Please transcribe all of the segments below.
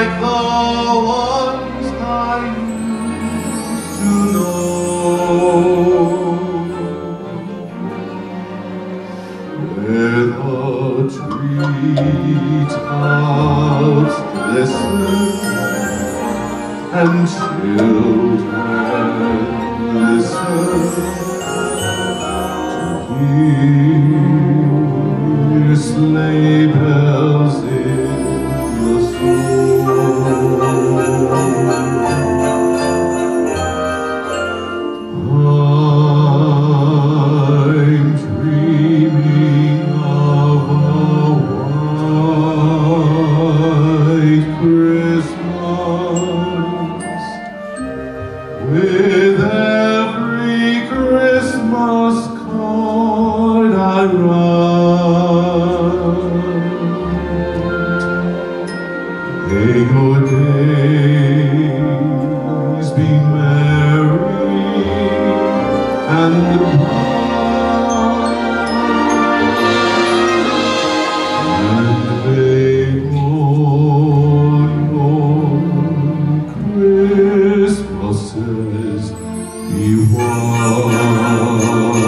like the ones I used to know, where the treetops glisten and children listen to hear sleigh bells in the snow. I'm dreaming of a white Christmas, with every Christmas card I write. May your days be merry and bright, and may all your Christmases be white.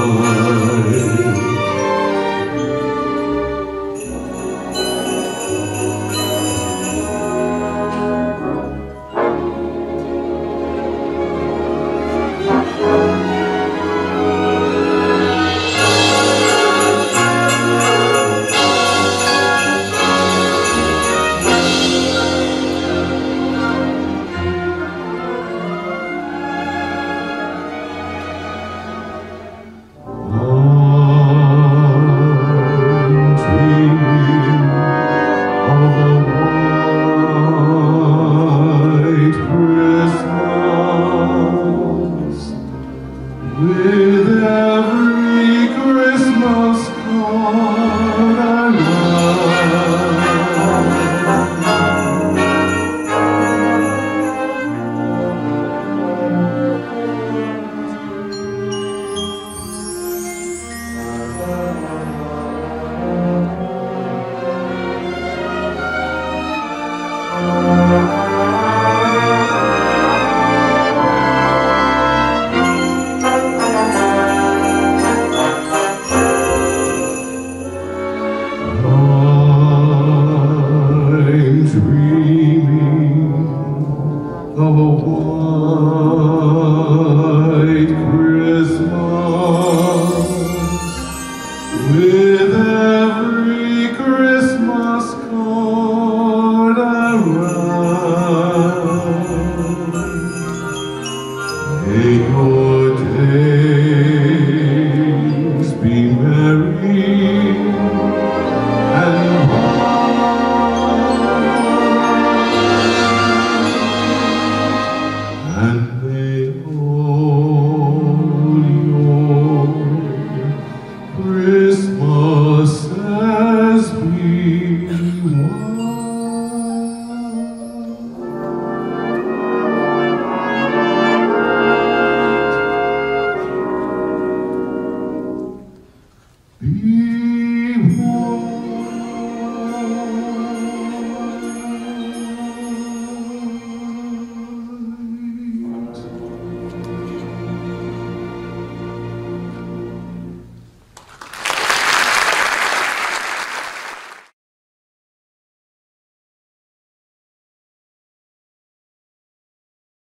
With every Christmas card I write.